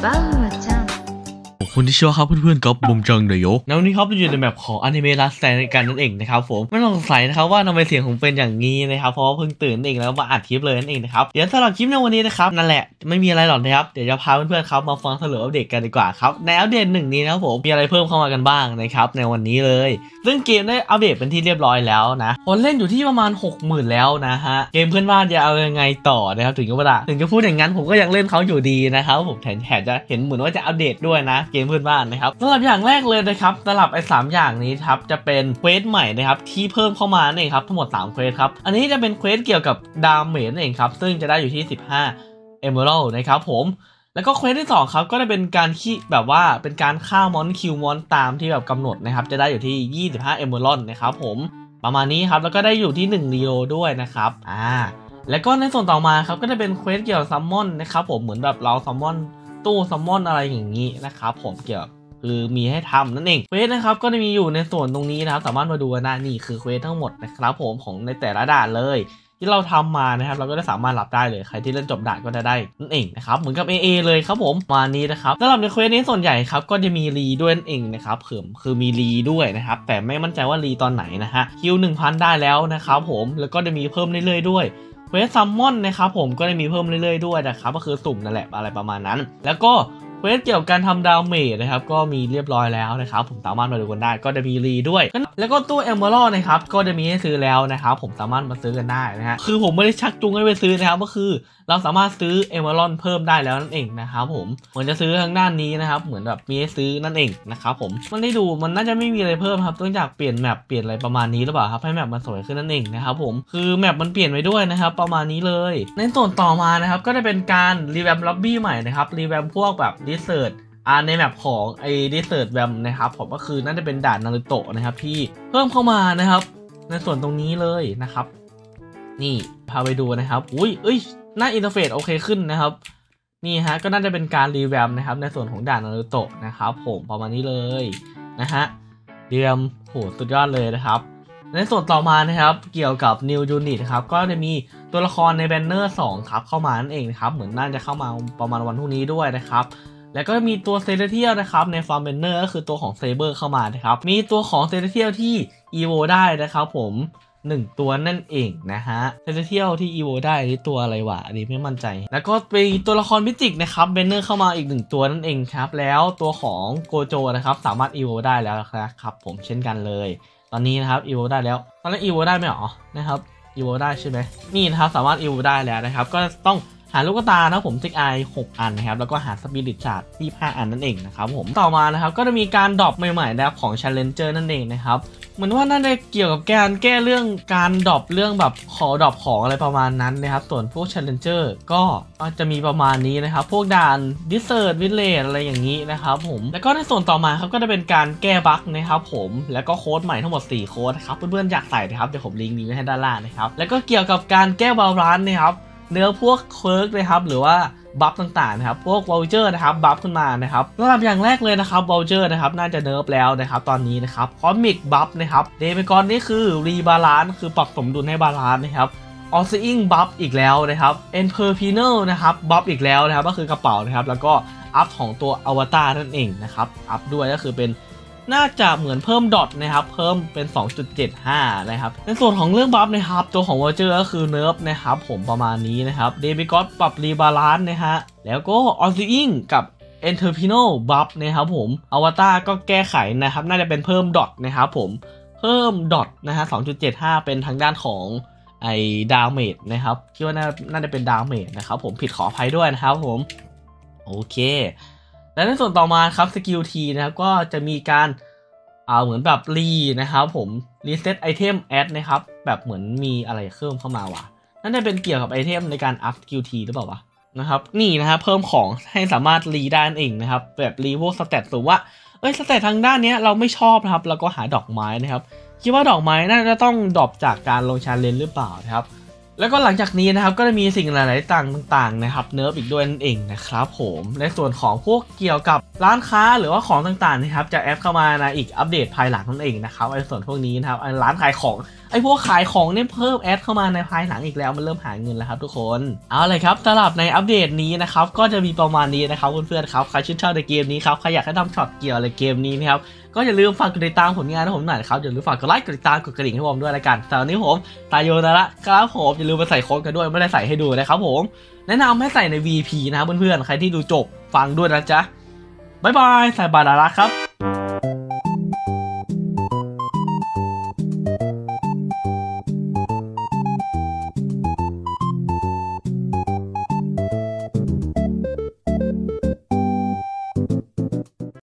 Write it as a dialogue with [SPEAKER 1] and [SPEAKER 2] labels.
[SPEAKER 1] คุณที่เชื่อครับเพื่อนๆกับบุมจังเดโยในวันนี้ครับเราอยู่ในแบบของอนิเมะรัสแซนกันนั่นเองนะครับผมไม่ต้องสงสัยนะครับว่าทำไมเสียงผมเป็นอย่างนี้นะครับเพราะว่าเพิ่งตื่นเองแล้วมาอัดคลิปเลยนั่นเองนะครับเดี๋ยวสำหรับคลิปในวันนี้นะครับนั่นแหละไม่มีอะไรหรอกนะครับเดี๋ยวจะพาเพื่อนๆครับมาฟังสรุปอัปเดตกันดีกว่าครับในอัปเดตหนึ่งนี้นะครับผมมีอะไรเพิ่มเข้ามากันบ้างนะครับในวันนี้เลยซึ่งเกมได้อัปเดตเป็นที่เรียบร้อยแล้วนะคนเล่นอยู่ที่ประมาณ 60,000 แล้วนะฮะเกมเพื่อนบ้านจะเอายังไงต่อนะครับถึงจะพูดอย่างนั้นผมก็ยังเล่นเขาอยู่ดีนะครับผมแถมจะเห็นเหมือนว่าจะอัปเดตด้วยนะเกมเพื่อนบ้านนะครับสำหรับอย่างแรกเลยนะครับสำหรับไอ้3อย่างนี้ครับจะเป็นเควสใหม่นะครับที่เพิ่มเข้ามาเองครับทั้งหมด3เควสครับอันนี้จะเป็นเควสเกี่ยวกับดาเมจเองครับซึ่งจะได้อยู่ที่15 Emerald นะครับผมแล้วก็เควสที่2ครับก็จะเป็นการแบบว่าเป็นการฆ่ามอนคิวมอนตามที่แบบกำหนดนะครับจะได้อยู่ที่25 Emerald นะครับผมประมาณนี้ครับแล้วก็ได้อยู่ที่1รีโลด้วยนะครับแล้วก็ในส่วนต่อมาครับก็จะเป็นเควสเกี่ยวกับซัมมอนนะครับผมเหมือนแบบเราซัมมอนตู้ซัมมอนอะไรอย่างนี้นะครับผมเกี่ยวคือมีให้ทำนั่นเองเควสนะครับก็จะมีอยู่ในส่วนตรงนี้นะครับสามารถมาดูนะนี่คือเควสทั้งหมดนะครับผมของในแต่ละด่านเลยที่เราทำมานะครับเราก็จะสามารถรับได้เลยใครที่เล่นจบด่านก็จะได้นั่นเองนะครับเหมือนกับ AA เลยครับผมมานี้นะครับสำหรับในเควสนี้ส่วนใหญ่ครับก็จะมีรีด้วยนั่นเองนะครับคือมีรีด้วยนะครับแต่ไม่มั่นใจว่ารีตอนไหนนะฮะคิว 1,000 ได้แล้วนะครับผมแล้วก็จะมีเพิ่มเรื่อยๆด้วยเควสซัมมอนนะครับผมก็จะมีเพิ่มเรื่อยๆด้วยนะครับก็คือสุ่มนั่นแหละอะไรประมาณนั้นแล้วก็เควสเกี่ยวกับการทำดาเมจนะครับก็มีเรียบร้อยแล้วนะครับผมสามารถมาดูกันได้ก็จะมีรีด้วยแล้วก็ตู้เอเมอรัลด์นะครับก็จะมีให้ซื้อแล้วนะครับผมสามารถมาซื้อกันได้นะฮะคือผมไม่ได้ชักจูงให้ไปซื้อนะครับก็คือเราสามารถซื้อเอเมอรัลด์เพิ่มได้แล้วนั่นเองนะครับผมเหมือนจะซื้อทางด้านนี้นะครับเหมือนแบบมีให้ซื้อนั่นเองนะครับผมมันได้ดูมันน่าจะไม่มีอะไรเพิ่มครับต้องจากเปลี่ยนแมปเปลี่ยนอะไรประมาณนี้หรือเปล่าครับให้แมปมันสวยขึ้นนั่นเองนะครับผมคือแมปมันเปลี่ยนไปด้วยนะครับประมาณนี้เลยในส่วนต่อมานะครับก็จะเป็นการรีแวมล็อบบี้ใหม่นะครับรีแวมพวกแบบดิเซอร์ตในแมปของไอ้ดิเซอร์ตแวมนะครับผมก็คือน่าจะเป็นด่านนารูโตะนะครับที่เพิ่มเข้ามานะครับในส่วนตรงนี้เลยนะครับนี่พาไปดูนะครับหน้าอินเทอร์เฟซโอเคขึ้นนะครับนี่ฮะก็น่าจะเป็นการรีแวมนะครับในส่วนของด่านนารูโตะนะครับผมประมาณนี้เลยนะฮะรีแวมโหสุดยอดเลยนะครับในส่วนต่อมานะครับเกี่ยวกับ New Unit ครับก็จะมีตัวละครในแบนเนอร์2ครับเข้ามานั่นเองนะครับเหมือนน่าจะเข้ามาประมาณวันพรุ่งนี้ด้วยนะครับแล้วก็มีตัวเซเลเทียลนะครับในฟาร์มเบนเนอร์ก็คือตัวของเซเบอร์เข้ามานะครับมีตัวของเซเลเทียลที่อีโวได้นะครับผม1ตัวนั่นเองนะฮะเซเลเทียลที่อีโวได้นี่ตัวอะไรวะอันนี้ไม่มั่นใจแล้วก็มีตัวละครมิจิกนะครับเบนเนอร์เข้ามาอีก1ตัวนั่นเองครับแล้วตัวของโกโจนะครับสามารถอีโวได้แล้วนะครับผมเช่นกันเลยตอนนี้นะครับอีโวได้แล้วตอนแรกอีโวได้ไหมหรอนะครับอีโวได้ใช่ไหมนี่นะครับสามารถอีโวได้แล้วนะครับก็ต้องหาลูกตานะผมติ๊กไอ6 อันนะครับแล้วก็หาสปิริตชาร์ด25 อันนั่นเองนะครับผมต่อมานะครับก็จะมีการดรอปใหม่ๆนะครับของ Challenger นั่นเองนะครับเหมือนว่าน่าจะเกี่ยวกับการแก้เรื่องการดรอปเรื่องแบบขอดรอปของอะไรประมาณนั้นนะครับส่วนพวก Challenger ก็จะมีประมาณนี้นะครับพวกด่าน Desert Village อะไรอย่างนี้นะครับผมแล้วก็ในส่วนต่อมาครับก็จะเป็นการแก้บั๊กนะครับผมแล้วก็โค้ดใหม่ทั้งหมด4โค้ดครับเพื่อนๆอยากใส่นะครับเดี๋ยวผมลิงก์นี้ไว้ให้ด้านล่างนะครับแล้วก็เกี่ยวกับการแก้บาลานซ์นะครับเนื้อพวกเคิร์กนะครับหรือว่าบัฟต่างๆนะครับพวกวอลเจอร์นะครับบัฟขึ้นมานะครับสำหรับอย่างแรกเลยนะครับวอลเจอร์นะครับน่าจะเนิร์ฟแล้วนะครับตอนนี้นะครับคอมิกบัฟนะครับเดเมกอนนี่คือรีบาลานซ์คือปรับสมดุลให้บาลานซ์นะครับออสซิงบัฟอีกแล้วนะครับเอ็นเพอร์พีเนลนะครับบัฟอีกแล้วนะครับก็คือกระเป๋านะครับแล้วก็อัพของตัวอวตารนั่นเองนะครับอัพด้วยก็คือเป็นน่าจะเหมือนเพิ่มดอทนะครับเพิ่มเป็น 2.75 นะครับในส่วนของเรื่องบัฟนะครับตัวของวอเจอร์ก็คือเนิร์ฟนะครับผมประมาณนี้นะครับเดบิกอสปรับรีบาลานซ์นะฮะแล้วก็ออซิอิงกับเอนเทอร์พิโนบัฟนะครับผมอวตารก็แก้ไขนะครับน่าจะเป็นเพิ่มดอทนะครับผมเพิ่มดอทนะฮะ 2.75 เป็นทางด้านของไอ้ดาเมจนะครับคิดว่าน่าจะเป็นดาเมจนะครับผมผิดขออภัยด้วยนะครับผมโอเคและในส่วนต่อมาครับสกิลทีนะครับก็จะมีการเหมือนแบบรีนะครับผมรีเซ็ตไอเทมแอดนะครับแบบเหมือนมีอะไรเพิ่มเข้ามาว่ะนั่นจะเป็นเกี่ยวกับไอเทมในการอัพสกิลทีหรือเปล่าวะนะครับนี่นะครับเพิ่มของให้สามารถรีได้นั่นเองนะครับแบบรีพวกสเตตสูงว่าสเตตทางด้านนี้เราไม่ชอบนะครับแล้วก็หาดอกไม้นะครับคิดว่าดอกไม้น่าจะต้องดรอปจากการลงชาเลนจ์หรือเปล่านะครับแล้วก็หลังจากนี้นะครับก็จะมีสิ่งหลายๆต่างๆนะครับเนิร์ฟอีกด้วยนั่นเองนะครับผมในส่วนของพวกเกี่ยวกับร้านค้าหรือว่าของต่างๆนะครับจะแอดเข้ามาในอีกอัปเดตภายหลังนั่นเองนะครับในส่วนพวกนี้นะครับร้านขายของไอ้พวกขายของเนี่ยเพิ่มแอดเข้ามาในภายหลังอีกแล้วมันเริ่มหาเงินแล้วครับทุกคนเอาเลยครับสำหรับในอัปเดตนี้นะครับก็จะมีประมาณนี้นะครับเพื่อนๆครับใครชื่นชอบในเกมนี้ครับใครอยากให้ทำช็อตเกี่ยวอะไรเกมนี้นะครับก็อย่าลืมฝากกดติดตามผลงานให้ผมหน่อยครับอย่าลืมฝากกดไลค์กดติดตามกดกระดิ่งให้ผมด้วยละกันแต่วันนี้ผมตายโยนละครับผมอย่าลืมไปใส่โค้ดกันด้วยไม่ได้ใส่ให้ดูนะครับผมแนะนำให้ใส่ใน VP นะเพื่อนๆใครที่ดูจบฟังด้วยนะจ๊ะบ๊ายบายใส่บาดาระครับ